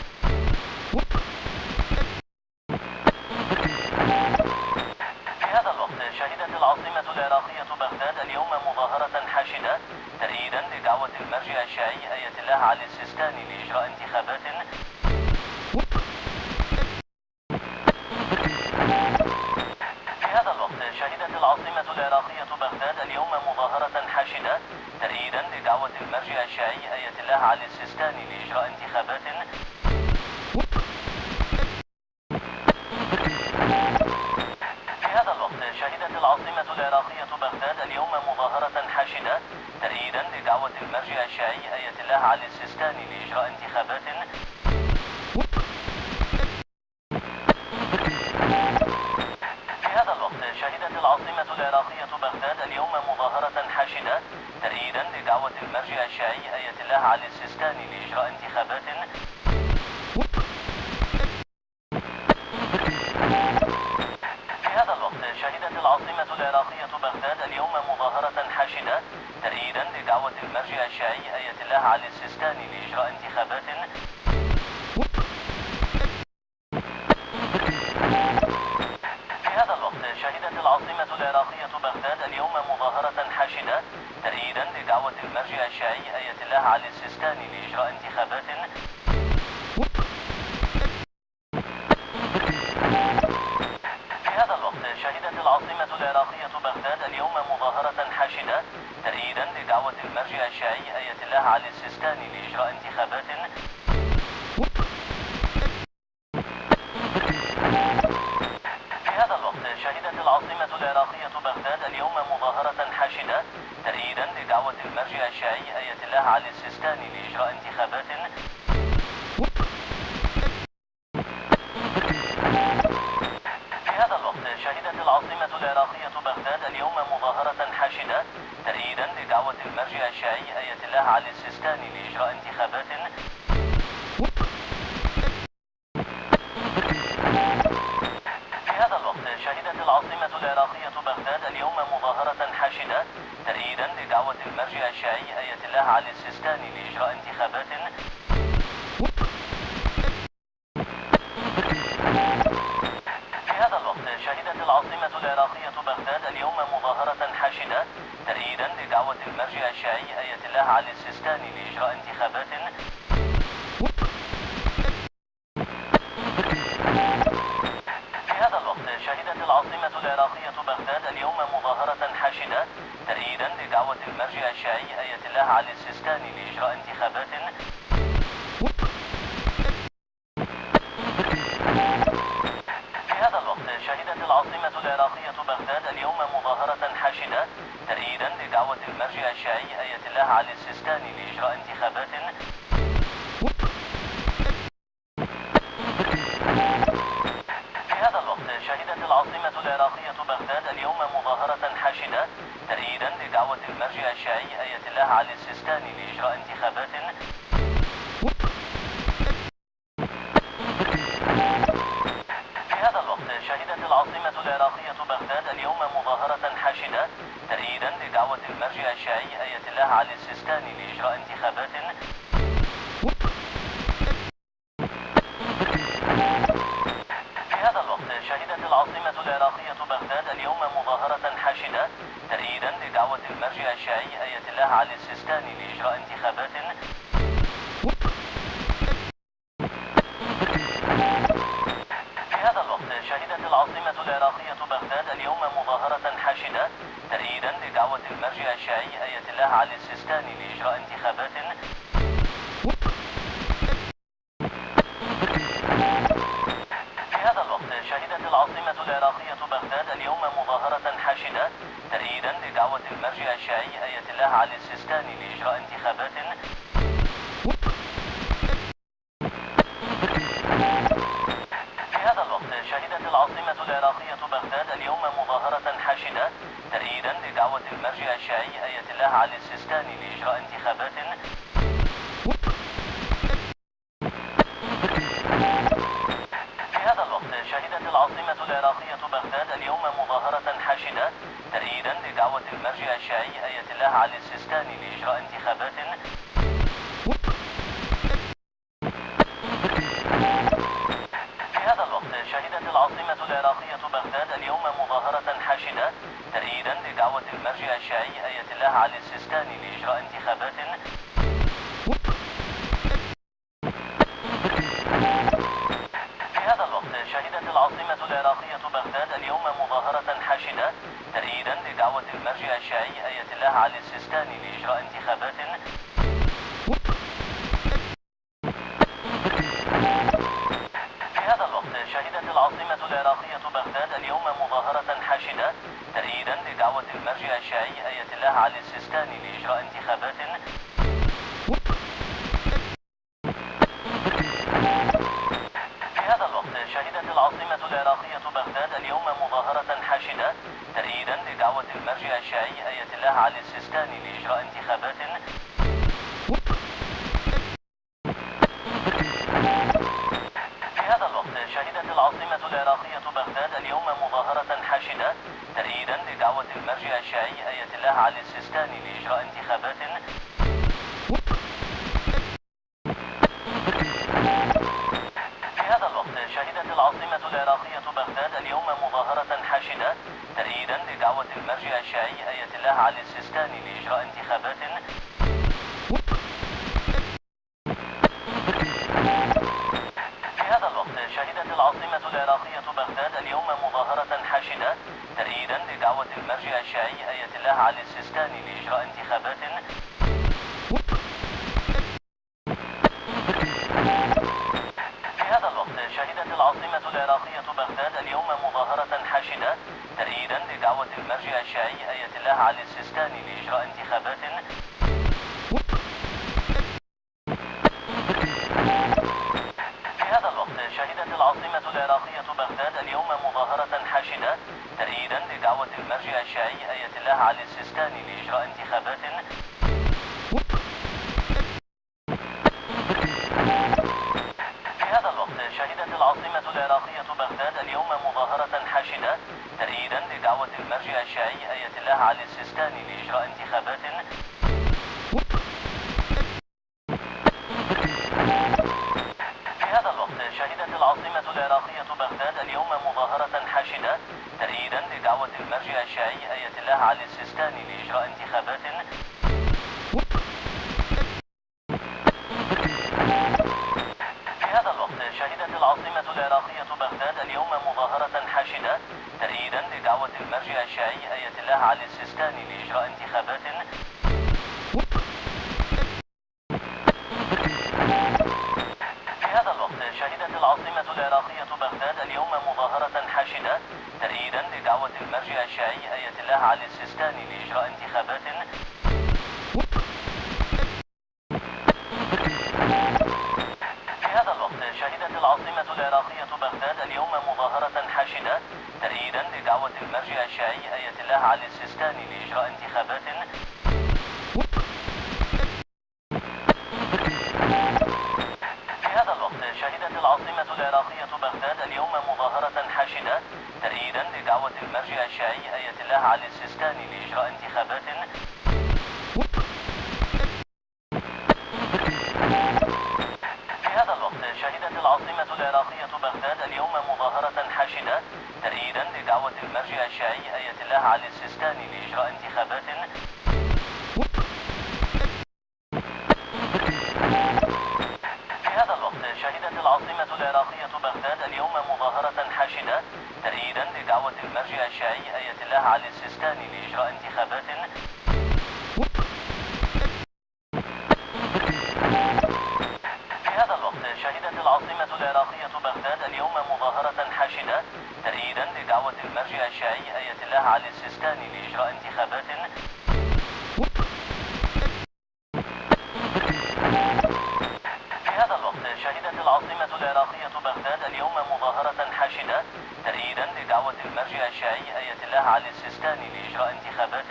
في هذا الوقت شهدت العاصمة العراقية بغداد اليوم مظاهرة حاشدة تأييدا لدعوة المرجع الشيعي آية الله علي السيستاني لإجراء انتخابات. في هذا الوقت شهدت العاصمة العراقية بغداد اليوم مظاهرة حاشدة تأييدا لدعوة المرجع الشيعي آية الله علي السيستاني لإجراء انتخابات. في هذا الوقت شهدت العاصمة العراقية بغداد اليوم مظاهرة حاشدة تأييدا لدعوة المرجع الشيعي آية الله علي السيستاني لإجراء انتخابات. في هذا الوقت شهدت العاصمة العراقية بغداد اليوم مظاهرة حاشدة تأييدا لدعوة المرجع الشيعي آية الله علي السيستاني لإجراء انتخابات. في هذا الوقت شهدت العاصمة العراقية بغداد اليوم مظاهرة حاشدة تأييدا لدعوة المرجع الشيعي آية الله علي السيستاني لإجراء انتخابات. في هذا الوقت شهدت العاصمة العراقية بغداد اليوم مظاهرة حاشدة تأييدا لدعوة المرجع الشيعي آية الله علي السيستاني لإجراء انتخابات. في هذا الوقت شهدت العاصمة العراقية بغداد اليوم مظاهرة حاشدة تأييدا لدعوة المرجع الشيعي آية الله علي السيستاني لإجراء انتخابات. في هذا الوقت شهدت العاصمة العراقية بغداد اليوم مظاهرة حاشدة تأييدا لدعوة المرجع الشيعي آية الله علي السيستاني لإجراء انتخابات. في هذا الوقت شهدت العاصمة العراقية بغداد اليوم مظاهرة حاشدة تأييدا لدعوة المرجع الشيعي آية الله علي السيستاني لإجراء انتخابات. في هذا الوقت شهدت العاصمة العراقية بغداد اليوم مظاهرة حاشدة تأييدا لدعوة المرجع الشيعي آية الله علي السيستاني لإجراء انتخابات. في هذا الوقت شهدت العاصمة العراقية بغداد اليوم مظاهرة حاشدة تأييدا لدعوة المرجع الشيعي آية الله علي السيستاني لإجراء انتخابات. في هذا الوقت شهدت العاصمة العراقية بغداد اليوم مظاهرة حاشدة تأييدا لدعوة المرجع الشيعي آية الله علي السيستاني لإجراء انتخابات. في هذا الوقت شهدت العاصمة العراقية بغداد اليوم مظاهرة حاشدة تأييدا لدعوة المرجع الشيعي آية الله علي السيستاني لإجراء انتخابات. في هذا الوقت شهدت العاصمة العراقية بغداد اليوم مظاهرة حاشدة تأييدا لدعوة المرجع الشيعي آية الله علي السيستاني لإجراء انتخابات. المرجع الشيعي آية الله علي السيستاني لإجراء انتخابات. في هذا الوقت شهدت العاصمة العراقية بغداد اليوم مظاهرة حاشدة تأييدا لدعوة المرجع الشيعي آية الله علي السيستاني لإجراء انتخابات. في هذا الوقت شهدت العاصمة العراقية بغداد اليوم مظاهرة حاشدة تأييدا لدعوة المرجع الشيعي آية الله علي السيستاني لإجراء انتخابات. في هذا الوقت شهدت العاصمة العراقية بغداد اليوم مظاهرة حاشدة تأييدا لدعوة المرجع الشيعي آية الله علي السيستاني لإجراء انتخابات. في هذا الوقت شهدت العاصمة العراقية بغداد اليوم مظاهرة حاشدة تأييدا لدعوة المرجع الشيعي آية الله علي السيستاني لإجراء انتخابات. في هذا الوقت شهدت العاصمة العراقية بغداد اليوم مظاهرة حاشدة تأييدا لدعوة المرجع الشيعي آية الله علي السيستاني لإجراء انتخابات. في هذا الوقت شهدت العاصمة العراقية بغداد اليوم مظاهرة حاشدة تأييدا لدعوة المرجع الشيعي آية الله علي السيستاني لإجراء انتخابات. في هذا الوقت شهدت العاصمة العراقية بغداد اليوم مظاهرة حاشدة تأييدا لدعوة المرجع الشيعي آية الله علي السيستاني لإجراء انتخابات. في هذا الوقت شهدت العاصمة العراقية بغداد اليوم مظاهرة حاشدة تأييدا لدعوة المرجع الشيعي آية الله علي السيستاني لإجراء انتخابات. في هذا الوقت شهدت العاصمة العراقية بغداد اليوم مظاهرة حاشدة تأييدا لدعوة المرجع الشيعي آية الله علي السيستاني لإجراء انتخابات. في هذا الوقت شهدت العاصمة العراقية بغداد اليوم مظاهرة حاشدة تأييدا لدعوة المرجع الشيعي آية الله علي السيستاني لإجراء انتخابات. في هذا الوقت شهدت العاصمة العراقية بغداد اليوم مظاهرة حاشدة تأييدا لدعوة المرجع الشيعي آية الله علي السيستاني لإجراء انتخابات. في هذا الوقت شهدت العاصمة العراقية بغداد اليوم مظاهرة حاشدة تأييدا لدعوة المرجع الشيعي آية الله علي السيستاني لإجراء انتخابات. في هذا الوقت شهدت العاصمة العراقية بغداد اليوم مظاهرة حاشدة تأييدا لدعوة المرجع الشيعي آية الله علي السيستاني لإجراء انتخابات. في هذا الوقت شهدت العاصمة العراقية بغداد اليوم مظاهرة حاشدة تأييدا لدعوة المرجع الشيعي آية الله علي السيستاني لإجراء انتخابات. في هذا الوقت شهدت العاصمة العراقية بغداد اليوم مظاهرة حاشدة تأييدا لدعوة المرجع الشيعي آية الله علي السيستاني لإجراء انتخابات. في هذا الوقت شهدت العاصمة العراقية بغداد اليوم مظاهرة حاشدة تأييدا لدعوة المرجع الشيعي آية الله علي السيستاني لإجراء انتخابات. في هذا الوقت شهدت العاصمة العراقية بغداد اليوم مظاهرة حاشدة تأييدا لدعوة المرجع الشيعي آية الله علي السيستاني لإجراء انتخابات. في هذا الوقت شهدت العاصمة العراقية بغداد اليوم مظاهرة حاشدة تأييدا لدعوة المرجع الشيعي آية الله علي السيستاني لإجراء انتخابات. في هذا الوقت شهدت العاصمة العراقية بغداد اليوم مظاهرة حاشدة تأييدا لدعوة المرجع الشيعي آية الله علي السيستاني لإجراء انتخابات. في هذا الوقت شهدت العاصمة العراقية بغداد اليوم مظاهرة حاشدة تأييدا لدعوة المرجع الشيعي آية الله علي السيستاني لإجراء انتخابات. العراقية بغداد اليوم مظاهرة حاشدة تأييدا لدعوة المرجع الشيعي آية الله علي السيستاني لإجراء انتخابات. في هذا الوقت شهدت العاصمة العراقية بغداد اليوم مظاهرة حاشدة تأييدا لدعوة المرجع الشيعي آية الله علي السيستاني لإجراء انتخابات. في هذا الوقت شهدت العاصمة العراقية بغداد اليوم مظاهرة حاشدة تأييدا لدعوة المرجع الشيعي آية الله علي السيستاني لإجراء انتخابات. في هذا الوقت شهدت العاصمة العراقية بغداد اليوم مظاهرة حاشدة تأييدا لدعوة المرجع الشيعي آية الله علي السيستاني لإجراء انتخابات.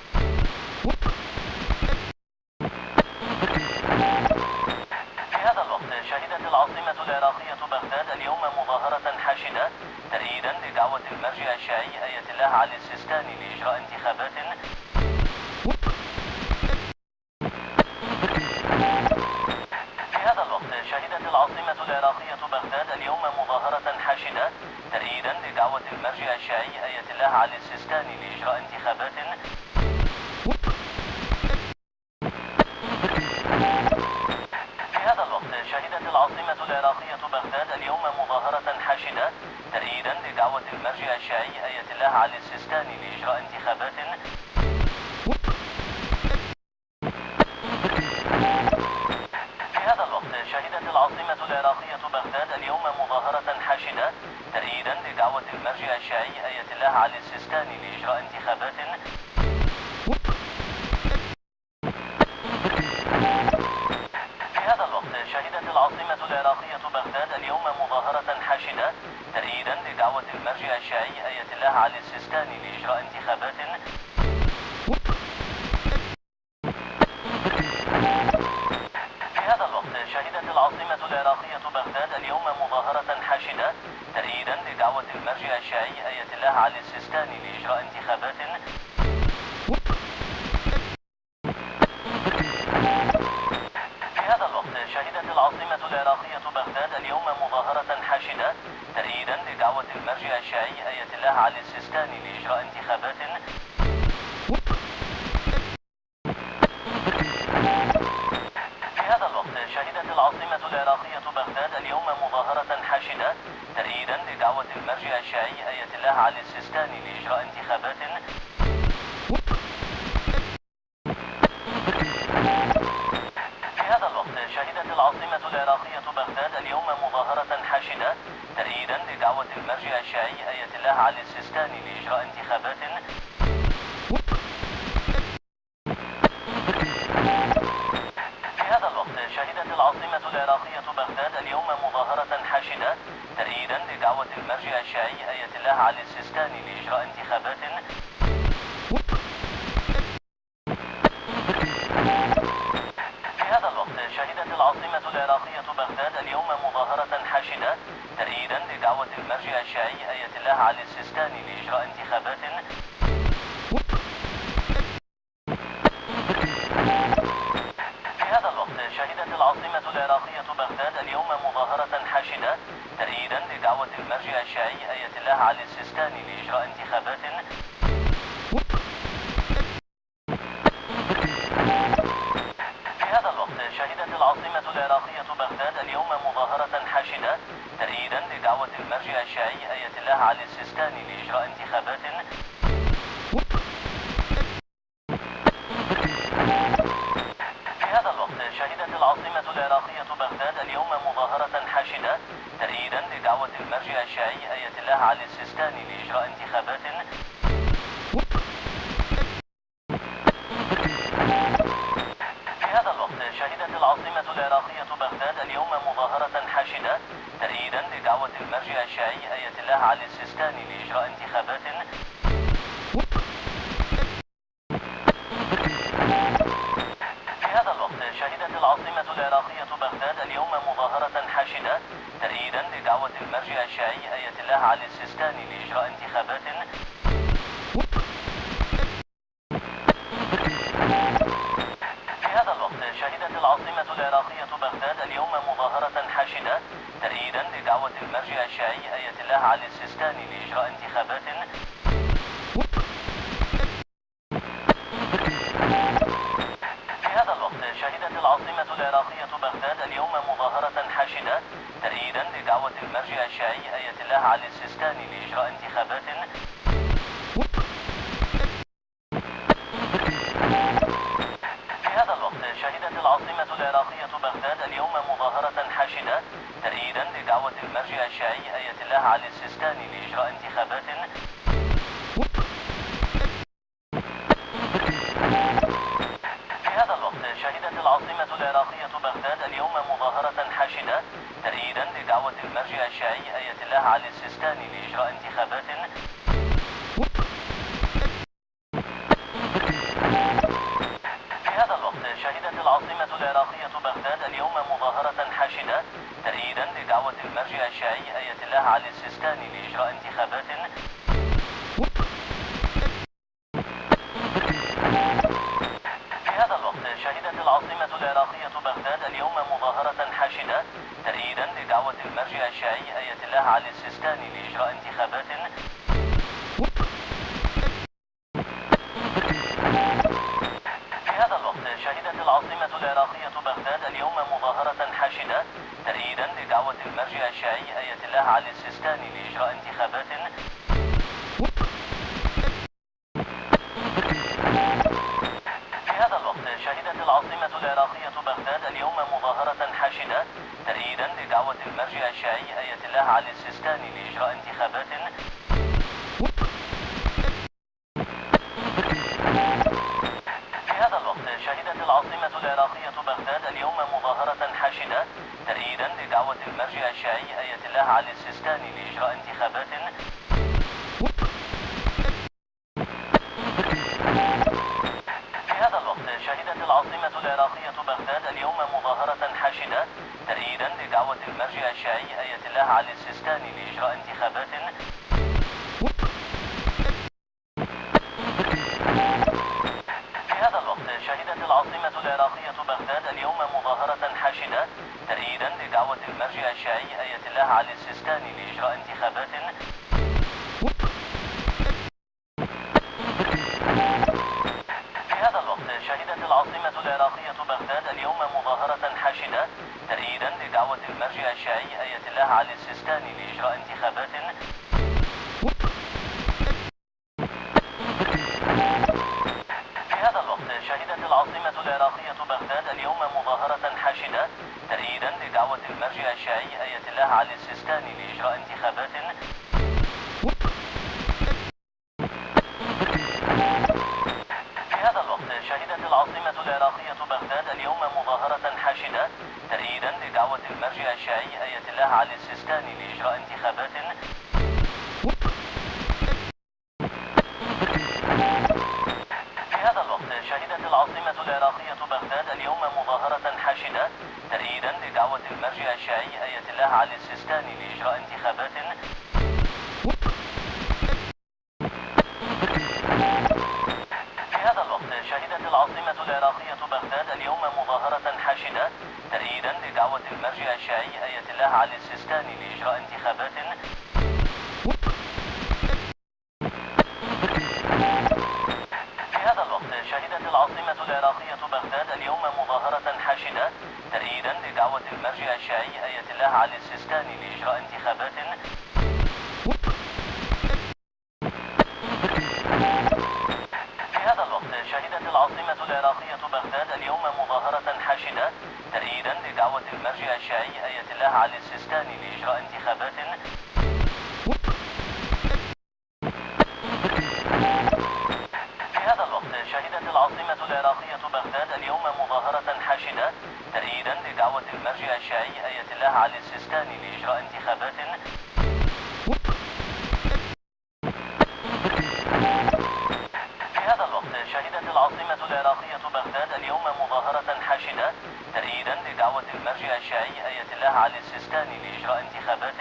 في هذا الوقت شهدت العاصمة العراقية بغداد اليوم مظاهرة حاشدة تأييدا لدعوة المرجع الشيعي آية الله علي السيستاني لإجراء انتخابات. في هذا الوقت شهدت العاصمة العراقية بغداد اليوم مظاهرة حاشدة تأييدا لدعوة المرجع الشيعي آية الله علي السيستاني لإجراء انتخابات. في هذا الوقت شهدت العاصمة العراقية بغداد اليوم مظاهرة حاشدة تأييدا لدعوة المرجع الشيعي آية الله علي السيستاني لإجراء انتخابات. في هذا الوقت شهدت العاصمة العراقية بغداد اليوم مظاهرة حاشدة تأييدا لدعوة المرجع الشيعي آية الله علي السيستاني لإجراء انتخابات. في هذا الوقت شهدت العاصمة العراقية بغداد اليوم مظاهرة حاشدة تأييدا لدعوة المرجع الشيعي آية الله علي السيستاني لإجراء انتخابات. في هذا الوقت شهدت العاصمة العراقية بغداد اليوم مظاهرة حاشدة تأييدا لدعوة المرجع الشيعي آية الله علي السيستاني لإجراء انتخابات. في هذا الوقت شهدت العاصمة العراقية بغداد اليوم مظاهرة حاشدة تأييدا لدعوة المرجع الشيعي آية الله علي السيستاني لإجراء انتخابات. في هذا الوقت شهدت العاصمة العراقية بغداد اليوم مظاهرة حاشدة تأييدا لدعوة المرجع الشيعي آية الله علي السيستاني لإجراء انتخابات. في هذا الوقت شهدت العاصمة العراقية بغداد اليوم مظاهرة حاشدة تأييدا لدعوة المرجع الشيعي آية الله علي السيستاني لإجراء انتخابات. في هذا الوقت شهدت العاصمة العراقية بغداد اليوم مظاهرة حاشدة تأييدا لدعوة المرجع الشيعي آية الله علي السيستاني لإجراء انتخابات. في هذا الوقت شهدت العاصمة العراقية بغداد اليوم مظاهرة حاشدة تأييدا لدعوة المرجع الشيعي آية الله علي السيستاني لإجراء انتخابات. في هذا الوقت شهدت العاصمة العراقية بغداد اليوم مظاهرة حاشدة تأييدا لدعوة المرجع الشيعي آية الله علي السيستاني لإجراء انتخابات. في هذا الوقت شهدت العاصمة العراقية بغداد اليوم مظاهرة حاشدة تأييدا لدعوة المرجع الشيعي آية الله علي السيستاني لإجراء انتخابات. في هذا الوقت شهدت العاصمة العراقية بغداد اليوم مظاهرة حاشدة تأييدا لدعوة المرجع الشيعي آية الله علي السيستاني لإجراء انتخابات. في هذا الوقت شهدت العاصمة العراقية بغداد اليوم مظاهرة حاشدة تأييدا لدعوة المرجع الشيعي آية الله علي السيستاني لإجراء انتخابات. في هذا الوقت شهدت العاصمة العراقية بغداد اليوم مظاهرة حاشدة تأييدا لدعوة المرجع الشيعي آية الله علي السيستاني لإجراء انتخابات. في هذا الوقت شهدت العاصمة العراقية بغداد اليوم مظاهرة حاشدة تأييدا لدعوة المرجع الشيعي آية الله علي السيستاني لإجراء انتخابات. في هذا الوقت شهدت العاصمة العراقية بغداد اليوم مظاهرة حاشدة تأييدا لدعوة المرجع الشيعي آية الله علي السيستاني لإجراء انتخابات. في هذا الوقت شهدت العاصمة العراقية بغداد اليوم مظاهرة حاشدة تأييدا لدعوة المرجع الشيعي آية الله علي السيستاني لإجراء انتخابات. في هذا الوقت شهدت العاصمة العراقية بغداد اليوم مظاهرة حاشدة تأييدا لدعوة المرجع الشيعي آية الله علي السيستاني لإجراء انتخابات. في هذا الوقت شهدت العاصمة العراقية بغداد اليوم مظاهرة حاشدة تأييدا لدعوة المرجع الشيعي آية الله علي السيستاني لإجراء انتخابات. في هذا الوقت شهدت العاصمة العراقية بغداد اليوم مظاهرة حاشدة تأييدا لدعوة المرجع الشيعي آية الله علي السيستاني لإجراء انتخابات. في هذا الوقت شهدت العاصمة العراقية بغداد اليوم مظاهرة حاشدة تأييدا لدعوة المرجع الشيعي آية الله علي السيستاني لإجراء انتخابات. في هذا الوقت شهدت العاصمة العراقية بغداد اليوم مظاهرة حاشدة تأييدا لدعوة المرجع الشيعي آية الله علي السيستاني لإجراء انتخابات. في هذا الوقت شهدت العاصمة العراقية بغداد اليوم مظاهرة حاشدة تأييدا لدعوة المرجع الشيعي آية الله علي السيستاني لإجراء انتخابات. في هذا الوقت شهدت العاصمة العراقية بغداد اليوم مظاهرة حاشدة تأييدا لدعوة المرجع الشيعي آية الله علي السيستاني لإجراء انتخابات. في هذا الوقت شهدت العاصمة العراقية بغداد اليوم مظاهرة حاشدة تأييدا لدعوة المرجع الشيعي آية الله علي السيستاني لإجراء انتخابات. في هذا الوقت شهدت العاصمة العراقية بغداد اليوم مظاهرة حاشدة تأييدا لدعوة المرجع الشيعي آية الله علي السيستاني لإجراء انتخابات. في هذا الوقت شهدت العاصمة العراقية بغداد اليوم مظاهرة حاشدة تأييدا لدعوة المرجع الشيعي آية الله علي السيستاني لإجراء انتخابات. في هذا الوقت شهدت العاصمة العراقية بغداد اليوم مظاهرة حاشدة تأييدا لدعوة المرجع الشيعي آية الله علي السيستاني لإجراء انتخابات. في هذا الوقت شهدت العاصمة العراقية بغداد اليوم مظاهرة حاشدة تأييدا لدعوة المرجع الشيعي آية الله علي السيستاني لإجراء انتخابات. في هذا الوقت شهدت العاصمة العراقية بغداد اليوم مظاهرة حاشدة تأييدا لدعوة المرجع الشيعي آية الله علي السيستاني لإجراء انتخابات. في هذا الوقت شهدت العاصمة العراقية بغداد اليوم مظاهرة حاشدة تأييدا لدعوة المرجع الشيعي آية الله علي السيستاني لإجراء انتخابات. في هذا الوقت شهدت العاصمة العراقية بغداد اليوم مظاهرة حاشدة تأييدا لدعوة المرجع الشيعي آية الله علي السيستاني لإجراء انتخابات. في هذا الوقت شهدت العاصمة العراقية بغداد اليوم مظاهرة حاشدة تأييدا لدعوة المرجع الشيعي آية الله علي السيستاني لإجراء انتخابات. في هذا الوقت شهدت العاصمة العراقية بغداد اليوم مظاهرة حاشدة تأييدا لدعوة المرجع الشيعي آية الله علي السيستاني لإجراء انتخابات.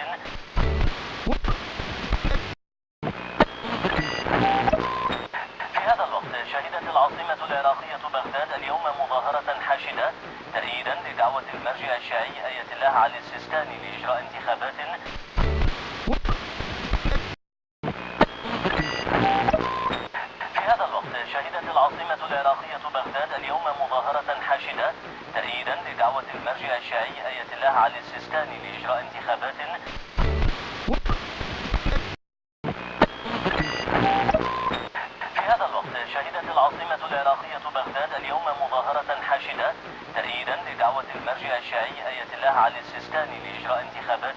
في هذا الوقت شهدت العاصمة العراقية بغداد اليوم مظاهرة حاشدة تأييدا لدعوة المرجع الشيعي آية الله علي السيستاني لإجراء انتخابات. تأييدا لدعوة المرجع الشيعي آية الله علي السيستاني لإجراء انتخابات. في هذا الوقت شهدت العاصمة العراقية بغداد اليوم مظاهرة حاشدة تأييدا لدعوة المرجع الشيعي آية الله علي السيستاني لإجراء انتخابات.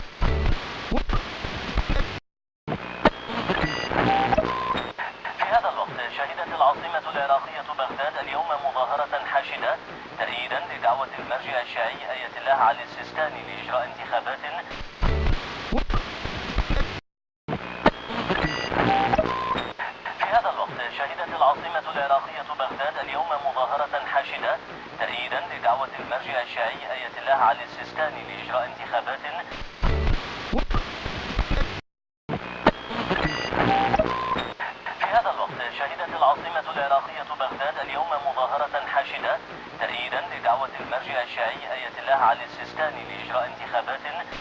في هذا الوقت شهدت العاصمة العراقية بغداد اليوم مظاهرة حاشدة تأييدا لدعوة المرجع الشيعي آية الله علي السيستاني لإجراء انتخابات. في هذا الوقت شهدت العاصمة العراقية بغداد اليوم مظاهرة حاشدة تأييدا لدعوة المرجع الشيعي آية الله علي السيستاني لإجراء انتخابات. في هذا الوقت شهدت العاصمة العراقية بغداد اليوم مظاهرة حاشدة تأييدا لدعوة المرجع الشيعي آية الله علي السيستاني لإجراء انتخابات.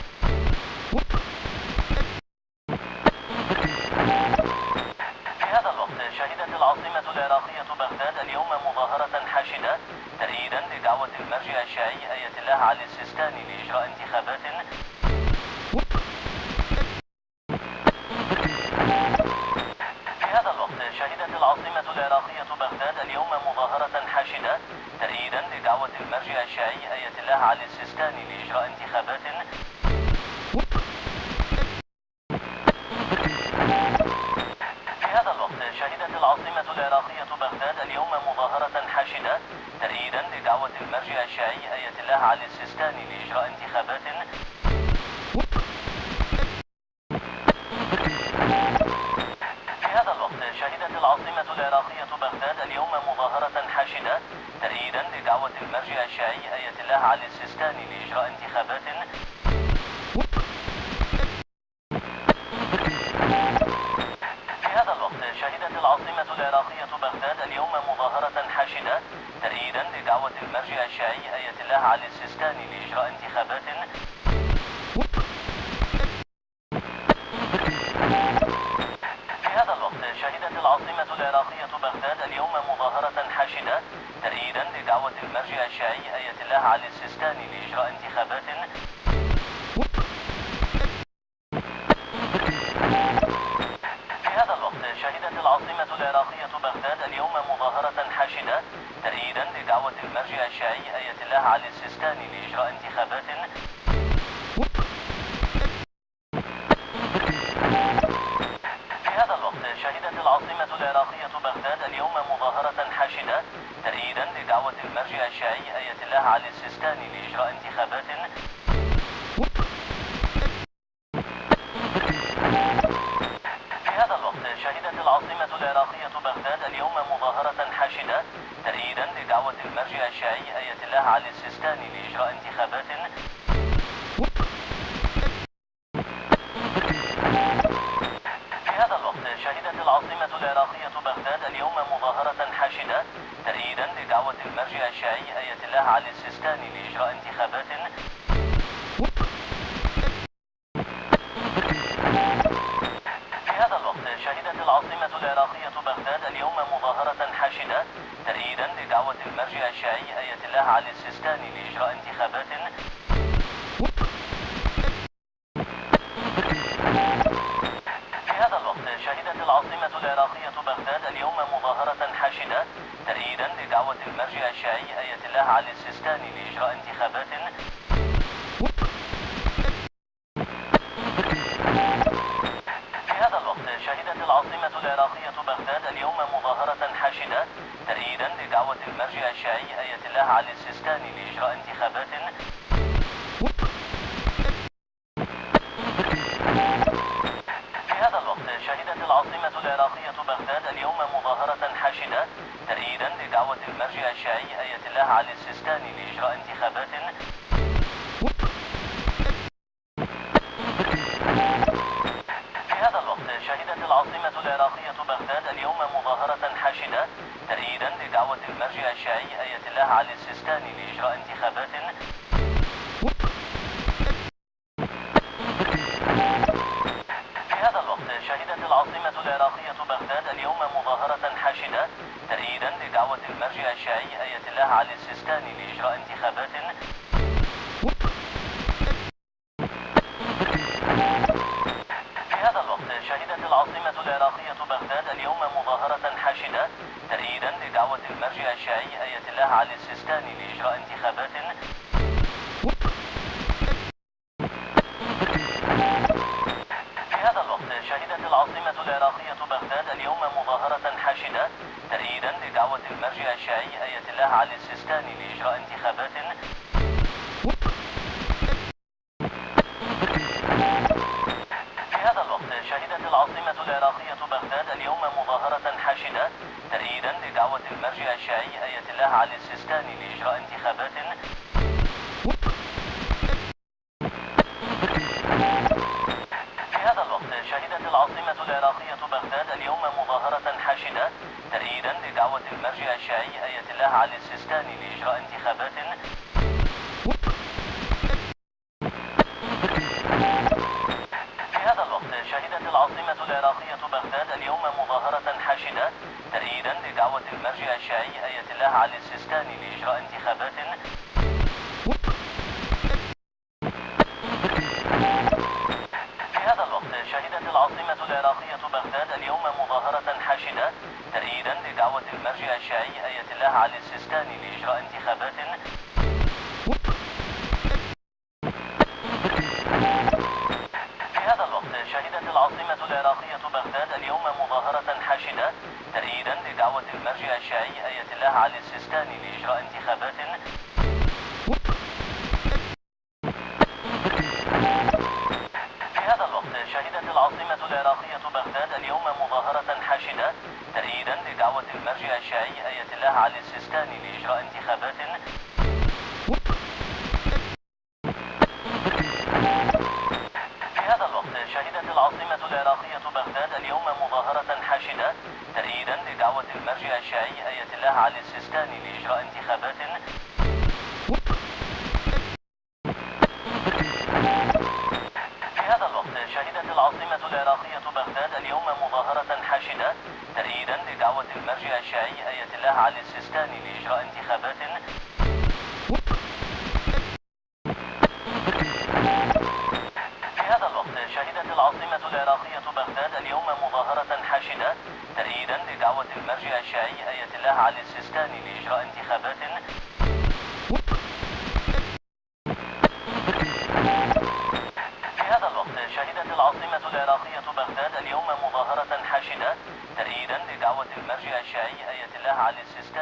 في هذا الوقت شهدت العاصمة العراقية بغداد اليوم مظاهرة حاشدة تأييدا لدعوة المرجع الشيعي آية الله علي السيستاني لإجراء انتخابات. في هذا الوقت شهدت العاصمة العراقية بغداد اليوم مظاهرة حاشدة تأييدا لدعوة المرجع الشيعي آية الله علي السيستاني لإجراء انتخابات. في هذا الوقت شهدت العاصمة العراقية بغداد اليوم مظاهرة حاشدة تأييدا لدعوة المرجع الشيعي آية الله علي السيستاني لإجراء انتخابات. في هذا الوقت شهدت العاصمة العراقية بغداد اليوم مظاهرة حاشدة تأييدا لدعوة المرجع الشيعي آية الله علي السيستاني لإجراء انتخابات. في هذا الوقت شهدت العاصمة العراقية بغداد اليوم مظاهرة حاشدة تأييدا لدعوة المرجع الشيعي آية الله علي السيستاني لإجراء انتخابات. في هذا الوقت شهدت العاصمة العراقية بغداد اليوم مظاهرة حاشدة تأييدا لدعوة المرجع الشيعي آية الله علي السيستاني لإجراء انتخابات. في هذا الوقت شهدت العاصمة العراقية بغداد اليوم مظاهرة حاشدة تأييدا لدعوة المرجع الشيعي آية الله علي السيستاني لإجراء انتخابات. في هذا الوقت شهدت العاصمة العراقية بغداد اليوم مظاهرة حاشدة تأييدا لدعوة المرجع الشيعي آية الله علي السيستاني لإجراء انتخابات. في هذا الوقت شهدت العاصمة العراقية بغداد اليوم مظاهرة حاشدة تأييدا لدعوة المرجع الشيعي آية الله علي السيستاني لإجراء انتخابات. في هذا الوقت شهدت العاصمة العراقية بغداد اليوم مظاهرة حاشدة تأييدا لدعوة المرجع الشيعي آية الله علي السيستاني لإجراء انتخابات. في هذا الوقت شهدت العاصمة العراقية بغداد اليوم مظاهرة حاشدة تأييدا لدعوة المرجع الشيعي آية الله علي السيستاني لإجراء انتخابات. في هذا الوقت شهدت العاصمة العراقية بغداد اليوم مظاهرة حاشدة تأييدا لدعوة المرجع الشيعي آية الله علي السيستاني لإجراء انتخابات. في هذا الوقت شهدت العاصمة العراقية بغداد اليوم مظاهرة حاشدة تأييدا لدعوة المرجع الشيعي آية الله علي السيستاني لإجراء انتخابات. في هذا الوقت شهدت العاصمة العراقية بغداد اليوم مظاهرة حاشدة تأييدا لدعوة المرجع الشيعي آية الله علي السيستاني لإجراء انتخابات. في هذا الوقت شهدت العاصمة العراقية بغداد اليوم مظاهرة حاشدة تأييدا لدعوة المرجع الشيعي آية الله علي السيستاني لإجراء انتخابات. في هذا الوقت شهدت العاصمة العراقية بغداد اليوم مظاهرة حاشدة تأييدا لدعوة لدعوة المرجع الشيعي آية الله علي السيستاني لإجراء انتخابات. في هذا الوقت شهدت العاصمة العراقية بغداد اليوم مظاهرة حاشدة تأييدا لدعوة المرجع الشيعي آية الله علي السيستاني لإجراء انتخابات. في هذا الوقت شهدت العاصمة العراقية بغداد اليوم مظاهرة حاشدة تأييدا لدعوة المرجع الشيعي آية الله علي السيستاني لإجراء انتخابات. في هذا الوقت شهدت العاصمة العراقية بغداد اليوم مظاهرة حاشدة تأييدا لدعوة المرجع الشيعي آية الله علي السيستاني لإجراء انتخابات. في هذا الوقت شهدت العاصمة العراقية بغداد اليوم مظاهرة حاشدة تأييدا لدعوة المرجع الشيعي آية الله علي السيستاني لإجراء انتخابات. في هذا الوقت شهدت العاصمة العراقية بغداد اليوم مظاهرة حاشدة تأييدا لدعوة المرجع الشيعي آية الله علي السيستاني لإجراء انتخابات. في هذا الوقت شهدت العاصمة العراقية بغداد اليوم مظاهرة حاشدة تأييدا لدعوة المرجع الشيعي آية الله علي السيستاني لإجراء انتخابات. في هذا الوقت شهدت العاصمة العراقية بغداد اليوم مظاهرة حاشدة تأييدا لدعوة المرجع الشيعي آية الله علي السيستاني لإجراء انتخابات. في هذا الوقت شهدت العاصمة العراقية بغداد اليوم مظاهرة حاشدة تأييدا لدعوة المرجع الشيعي آية الله علي السيستاني لإجراء انتخابات. في هذا الوقت شهدت العاصمة العراقية بغداد اليوم مظاهرة حاشدة تأييدا لدعوة المرجع الشيعي آية الله علي السيستاني لإجراء انتخابات. في هذا الوقت شهدت العاصمة العراقية بغداد اليوم مظاهرة حاشدة تأييدا لدعوة المرجع الشيعي آية الله علي السيستاني لإجراء انتخابات. في هذا الوقت شهدت العاصمة العراقية بغداد اليوم مظاهرة حاشدة تأييدا لدعوة المرجع الشيعي آية الله علي السيستاني لإجراء انتخابات. في هذا الوقت شهدت العاصمة العراقية بغداد اليوم مظاهرة حاشدة تأييدا لدعوة المرجع الشيعي آية الله علي السيستاني